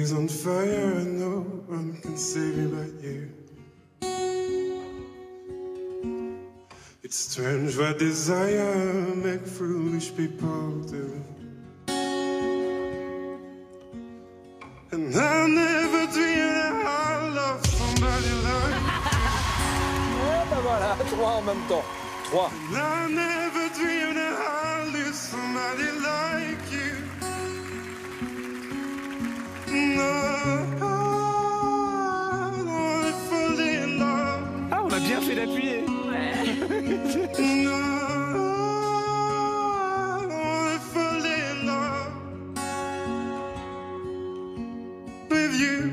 is on fire and no one can save me but you. It's strange what desire make foolish people do. And I never dreamed that I love somebody like you. Et ben voilà, 3 en même temps. 3. And I never dreamed that I lose somebody like you. No, I don't wanna fall in love. Ah, on a bien fait d'appuyer. No, I don't wanna fall in love with you.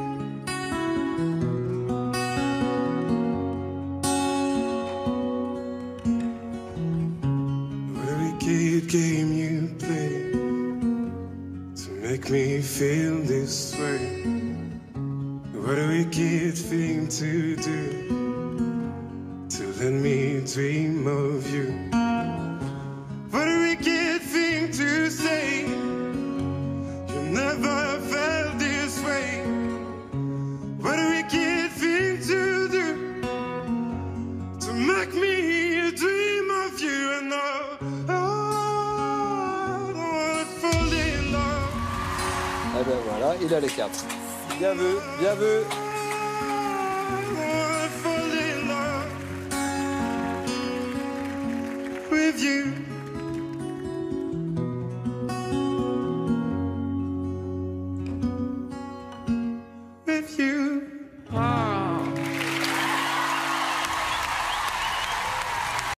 What a wicked game you play to make me feel this way. What a wicked thing to do, to let me dream of you. What a wicked thing to say, you never felt this way. What a wicked thing to do, to make me dream of you. And I don't wanna fall in love. Et ben voilà, il a les 4. Bien vu, bien vu.